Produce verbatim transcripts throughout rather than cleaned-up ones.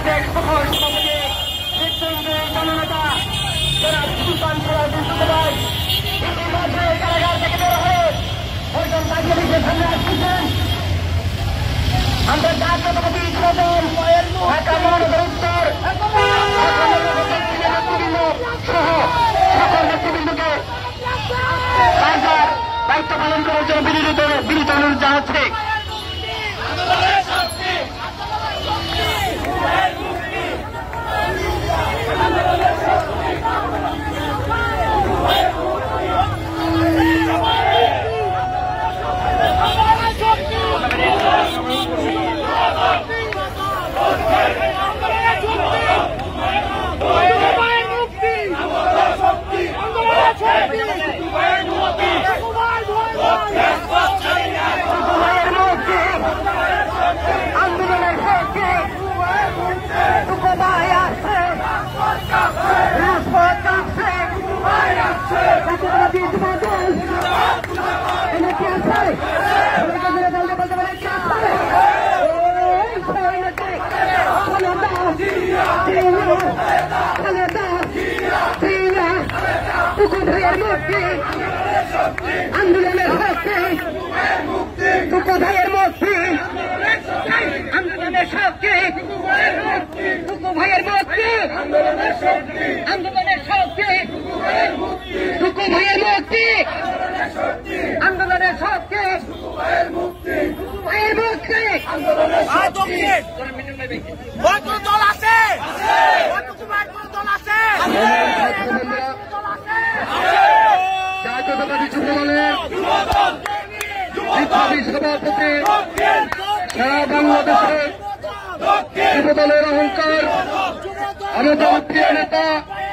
সাবেক সফল সভাপতি মৃত্যুঞ্জয় জননেতা যারা সুলতান সরাসরি ভাই ইতিমধ্যে কারাগার থেকে বের হয়ে একজন কার্যালয়ের সামনে আসছেন। আমরা জাতীয়তাবাদী যুবদল ঢাকা মহানগর উত্তর নেতৃবৃন্দ সহ সকল নেতৃবৃন্দকে কার্যার দায়িত্ব পালন করার জন্য বিনীত বিনীত অনুরোধ জানাচ্ছে। আন্দোলনের শক্তি টুকু ভাইয়ের মুক্তি, আন্দোলনের শক্তি টুকু ভাইয়ের মুক্তি, আন্দোলনের শক্তি টুকু ভাইয়ের মুক্তি, আন্দোলনের শক্তি ভাইয়ের মুক্তি। কত দল আছে? দল আছে জাতীয়তাবাদী যুবদলের বিপ্লবী সভাপতি, সারা বাংলাদেশের যুবদলের অহংকার, আমাদের প্রিয় নেতা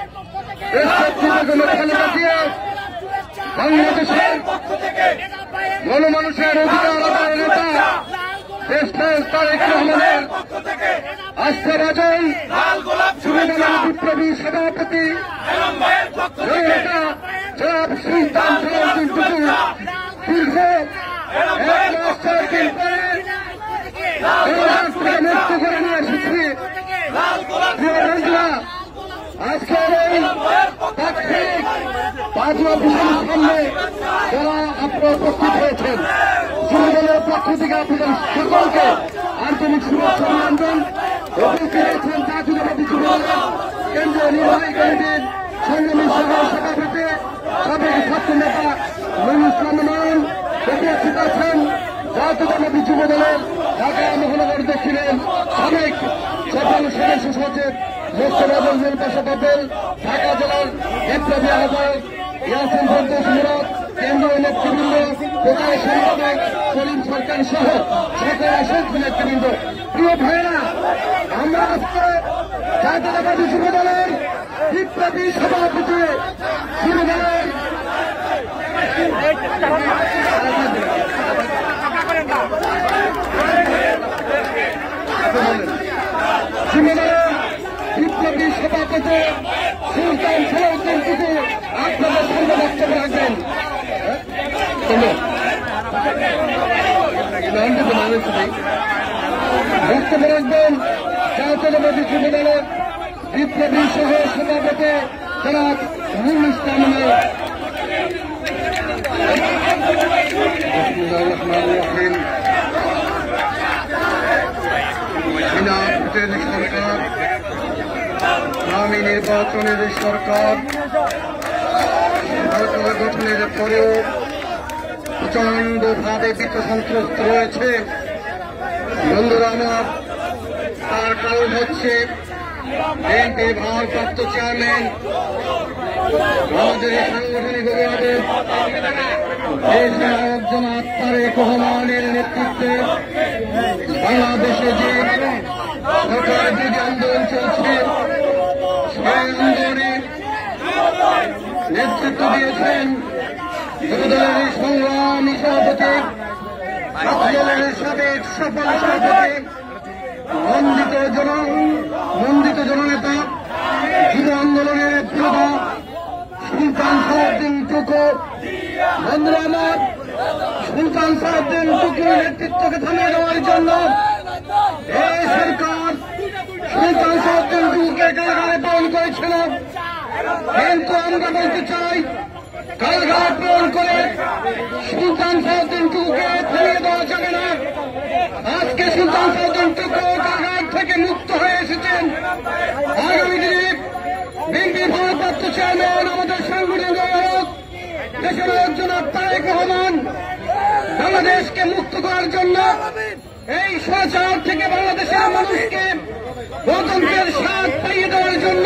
খালেদা জিয়া, বাংলাদেশের গণমানুষের অধিকার আদায়ের নেতা দেশনায়ক তারেক রহমানের আস্থাভাজন যুবদলের বিপ্লবী সভাপতি নেতা জনাব সুলতান সরাসরি দীর্ঘ এক মাস ছয় দিন পরে মুক্ত করে নিয়ে এসেছি। আজকের এই তাৎক্ষণিক পাঁচই অফিসের সামনে যারা আপনারা উপস্থিত হয়েছেন, যুবদলের পক্ষ থেকে আপনাদের সকলকে আন্তরিক শুভেচ্ছা অভিনন্দন। উপস্থিত হয়েছেন জাতীয়তাবাদী যুবদলের কেন্দ্রীয় নির্বাহী কমিটির সংগ্রামী সভার সভাপতি সাবেক ছাত্র নেতা নুরুল ইসলাম নয়ন, উপস্থিত আছেন জাতীয়তাবাদী যুবদলের ঢাকা মহানগর দক্ষিণের সাবেক সফল সদস্য সচিব মোস্তফা মঞ্জুর পাশা পাটেল, ঢাকা জেলার বিপ্লবী আহ্বায়ক ইয়াসিন সন্তোষ মুরাদ, কেন্দ্রীয় নেতৃবৃন্দ, প্রচার সম্পাদক সলিম সরকার সহ সকল অসংখ্য নেতৃবৃন্দ। প্রিয় ভাইয়েরা, আমরা আজকে জাতীয়তাবাদী যুবদলের বিপ্লবী সভাপতি যুবদলের যুবদলের বিপ্লবী সভাপতি সুলতান সলাউদ্দিন টুকু আপনাদের সামনে বক্তব্য রাখবেন। বক্তব্য রাখবেন জাতীয়তাবাদী যুবদলের বিপ্লবী সহ সভাপতি জনাব নুরুল ইসলাম নয়ন। সরকার আগামী নির্বাচনের সরকার সরকার গঠনের পরেও প্রচন্ড ভাবে বিত্ত সন্ত্রস্ত রয়েছে। বন্ধুরা আমার, তার কারণ হচ্ছে বিএনপির ভারপ্রাপ্ত চেয়ারম্যান আমাদের সাংগঠনিক অভিভাবক দেশ নায়ক জনাব তারেক রহমানের নেতৃত্বে বাংলাদেশে যে সরকার যে আন্দোলন চলছে, সেই আন্দোলনে নেতৃত্ব দিয়েছেন যুবদলের সংগ্রামী সভাপতি, ছাত্রদলের সাবেক সফল সভাপতি, মন্ডিত জন মন্ডিত জননেতা, যুব আন্দোলনের নেতৃত্ব সুলতান সলাউদ্দিন টুকু। বন্ধুরা আমার, সুলতান সলাউদ্দিন টুকুর নেতৃত্বকে থামিয়ে দেওয়ার জন্য এই সরকার সুলতান কারাগারে প্রেরণ করেছিল, কিন্তু আমরা বলতে চাই কারাগারে প্রেরণ করে সুলতান সালাউদ্দিন টুকুকে ফেলিয়ে দেওয়া যাবে না। আজকে সুলতান সালাউদ্দিন টুকু কারাগার থেকে মুক্ত হয়ে এসেছেন। আগামী দিনে বিএনপি ভারপ্রাপ্ত চেয়ারম্যান আমাদের সাংগঠনিক নায়ক দেশের জনাব তারেক রহমান বাংলাদেশকে মুক্ত করার জন্য, এই স্বৈরাচার থেকে বাংলাদেশের মানুষকে গণতন্ত্রের স্বাদ পাইয়ে দেওয়ার জন্য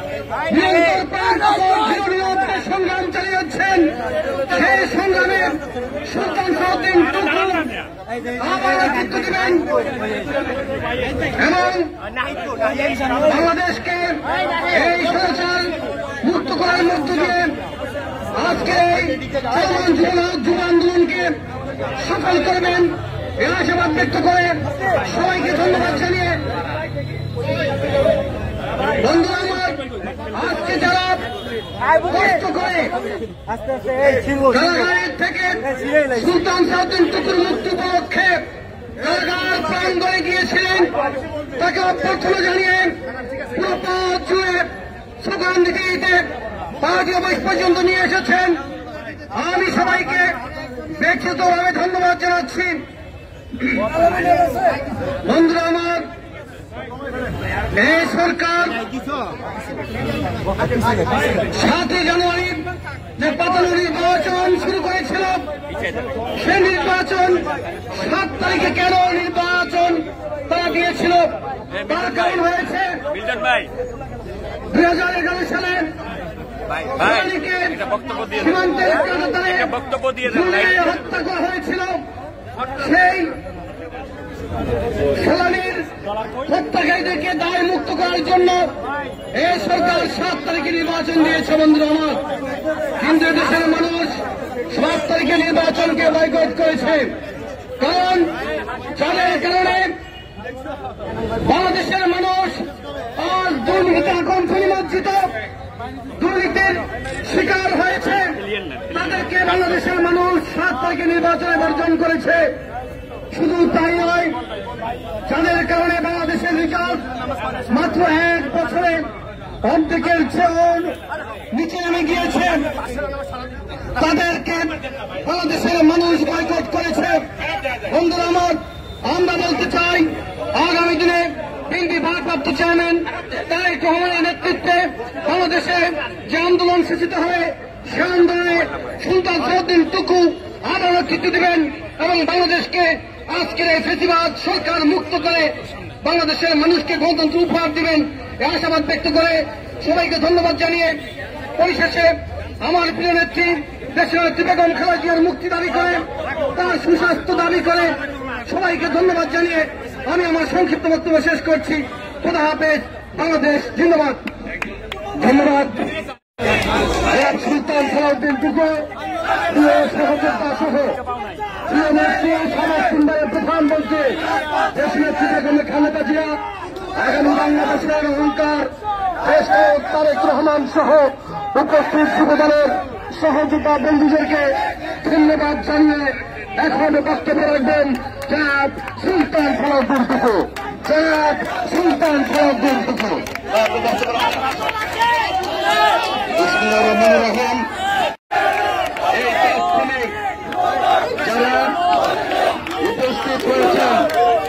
নিরন্তর সংগ্রাম চালিয়ে যাচ্ছেন। সেই সংগ্রামে সুলতান সালাউদ্দিন টুকু আবার নেতৃত্ব দিবেন এবং বাংলাদেশকে এই স্বৈরাচার মুক্ত করার মধ্য দিয়ে আজকে এই যুব আন্দোলনকে সফল করবেন এই আশাবাদ ব্যক্ত করে সবাইকে ধন্যবাদ জানিয়ে, বন্ধুরা আমার, আজকে যারা কষ্ট করে কারাগারের থেকে সুলতান সালাউদ্দিন টুকুর মুক্তি উপলক্ষে কারাগার প্রাঙ্গণে গিয়েছিলেন, তাকে অভ্যর্থনা জানিয়ে পুরো পথ জুড়ে স্লোগান দিতে দিতে পার্টি অফিস পর্যন্ত নিয়ে এসেছেন। আমি সবাইকে ব্যক্তিগতভাবে ধন্যবাদ জানাচ্ছি। বন্ধুরা আমার, এই সরকার সাতই জানুয়ারি যে পাতানো নির্বাচন শুরু করেছিল, সে নির্বাচন সাত তারিখে কেন নির্বাচন তারা দিয়েছিল, তার কারণ হয়েছে দুই হাজার এগারো সালে সীমান্তের হত্যা করা হয়েছিল। সেই সেনানীর হত্যাকারীদেরকে দায় মুক্ত করার জন্য এই সরকার সাত তারিখে নির্বাচন দিয়েছে। বন্ধুরা আমার, কিন্তু দেশের মানুষ সাত তারিখে নির্বাচনকে বয়কট করেছে, কারণ যাদের কারণে বাংলাদেশের মানুষ আজ দুর্নীতির কণ্ঠ নিমজ্জিত, দুর্নীতির শিকার হয়েছে, তাদেরকে বাংলাদেশের মানুষ সাত তারিখে নির্বাচনে বর্জন করেছে। শুধু তাই নয়, যাদের কারণে বাংলাদেশের বিকাশ মাত্র এক বছরে অর্ধেকের চেয়েও নিচে নেমে গিয়েছে, তাদেরকে বাংলাদেশের মানুষ বয়কট করেছে। বন্ধুরা আমার, আমরা বলতে চাই আগামী দিনে বিএনপি ভারপ্রাপ্ত চেয়ারম্যান তারেক রহমানের নেতৃত্বে বাংলাদেশে যে আন্দোলন সূচিত হবে, সে আন্দোলনে সুলতান সালাউদ্দিন টুকু আবার নেতৃত্ব দেবেন এবং বাংলাদেশকে আজকের এই ফেসিবাদ সরকার মুক্ত করে বাংলাদেশের মানুষকে গণতন্ত্র উপহার দিবেন এই আশাবাদ ব্যক্ত করে সবাইকে ধন্যবাদ জানিয়ে, পরিশেষে আমার প্রিয় নেত্রী দেশের নেত্রী বেগম খালেদা জিয়ার মুক্তি দাবি করে, তার সুস্বাস্থ্য দাবি করে সবাইকে ধন্যবাদ জানিয়ে আমি আমার সংক্ষিপ্ত বক্তব্য শেষ করছি। খোদা হাফেজ, বাংলাদেশ জিন্দাবাদ। ধন্যবাদ। সুলতান সালাউদ্দিন টুকু প্রিয় সহযোদ্ধা সহ প্রিয় নেত্রী সমাজ সুন্দরের প্রধানমন্ত্রী দেশ নেত্রী বেগম খালেদা জিয়া, আগামী বাংলাদেশের অহংকার দেশ তারেক রহমান সহ উপস্থিত যুবদলের সহযোদ্ধা বন্ধুদেরকে ধন্যবাদ জানিয়ে এখন বক্তব্য রাখবেন জনাব সুলতান সালাউদ্দিন টুকু। জনাব সুলতান সালাউদ্দিন টুকু। রহমান এই তাৎক্ষণিক যারা উপস্থিত হয়েছেন,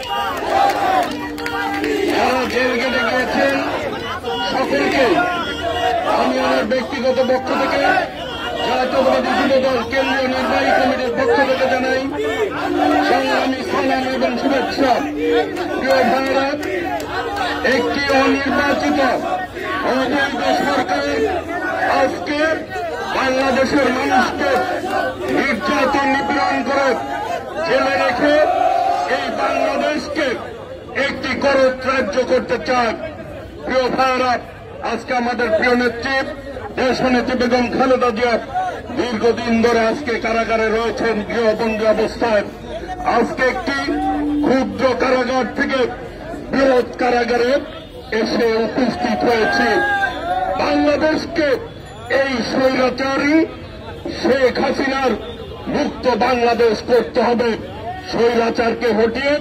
যারা জেল গেটে গিয়েছেন, সকলকে আমি আমার ব্যক্তিগত পক্ষ থেকে জাতীয়তাবাদী যুবদল কেন্দ্রীয় নির্বাহী কমিটির পক্ষ থেকে জানাই সংগ্রামী সালাম এবং শুভেচ্ছা। প্রিয় ভারত, একটি অনির্বাচিত অবৈধ সরকার আজকে বাংলাদেশের মানুষকে নির্যাতন নিপীড়ন করে জেলে রেখে এই বাংলাদেশকে একটি করত রাজ্য করতে চায়। প্রিয় ভারত, আজকে আমাদের প্রিয় নেত্রী দেশনেত্রী বেগম খালেদা জিয়া দীর্ঘদিন ধরে আজকে কারাগারে রয়েছেন গৃহবন্দী অবস্থায়। আজকে একটি ক্ষুদ্র কারাগার থেকে বৃহৎ কারাগারে এসে উপস্থিত হয়েছে। বাংলাদেশকে এই স্বৈরাচারী শেখ হাসিনার মুক্ত বাংলাদেশ করতে হবে। স্বৈরাচারকে হটিয়ে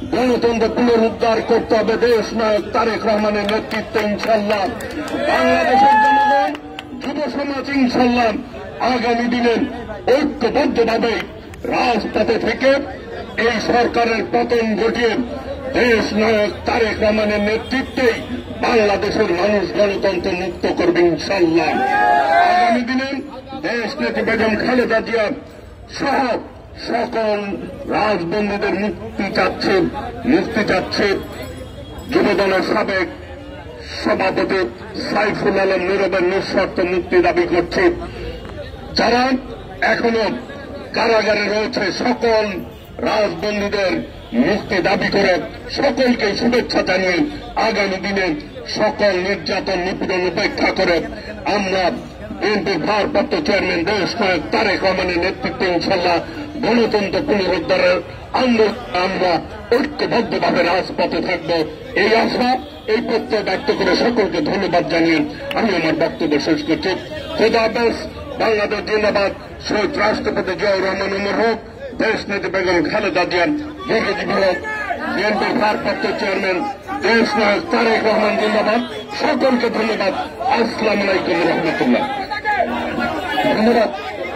গণতন্ত্র পুনরুদ্ধার করতে হবে দেশ নায়ক তারেক রহমানের নেতৃত্বে ইনশাল্লাহ। বাংলাদেশের জনগণ, যুব সমাজ ইনশাল্লাহ আগামী দিনে ঐক্যবদ্ধভাবে রাজপথে থেকে এই সরকারের পতন ঘটিয়ে দেশ নায়ক তারেক রহমানের নেতৃত্বেই বাংলাদেশের মানুষ গণতন্ত্র মুক্ত করবে ইনশাল্লাহ। আগামী দিনে দেশ নেত্রী বেগম খালেদা জিয়া সহ সকল রাজবন্দীদের মুক্তি চাচ্ছে মুক্তি চাচ্ছে যুবদলের সাবেক সভাপতি সাইফুল আলম নীরবের নিঃশর্ত মুক্তি দাবি করছে। যারা এখনো কারাগারে রয়েছে সকল রাজবন্দীদের মুক্তি দাবি করে সকলকে শুভেচ্ছা জানিয়ে আগামী দিনে সকল নির্যাতন নিপীড়ন উপেক্ষা করে আমরা বিএনপির ভারপ্রাপ্ত চেয়ারম্যান দেশ নায়ক তারেক রহমানের নেতৃত্বে ইনশাল্লাহ গণতন্ত্র পুনরুদ্ধারের আন্দোলন আমরা ঐক্যবদ্ধভাবে রাজপথে থাকব এই আশা এই প্রত্যয় ব্যক্ত করে সকলকে ধন্যবাদ জানিয়ে আমি আমার বক্তব্য শেষ করছি। খোদা হাফেজ। বাংলাদেশ জিন্দাবাদ। শহীদ রাষ্ট্রপতি জিয়াউর রহমান উমর হোক। দেশ নেত্রী বেগম খালেদা জিয়া দীর্ঘজীবী হোক। বিএনপির ভারপ্রাপ্ত চেয়ারম্যান দেশ নায়ক তারেক রহমান জিন্দাবাদ। সকলকে ধন্যবাদ। আসসালামু আলাইকুম রহমতুল্লাহ। ধন্যবাদ।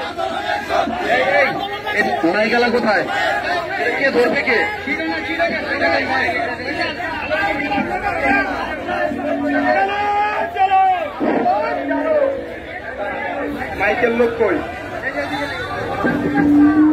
মাইকালা কোথায়? কে ধরবে? কে মাইকেল লোক কই?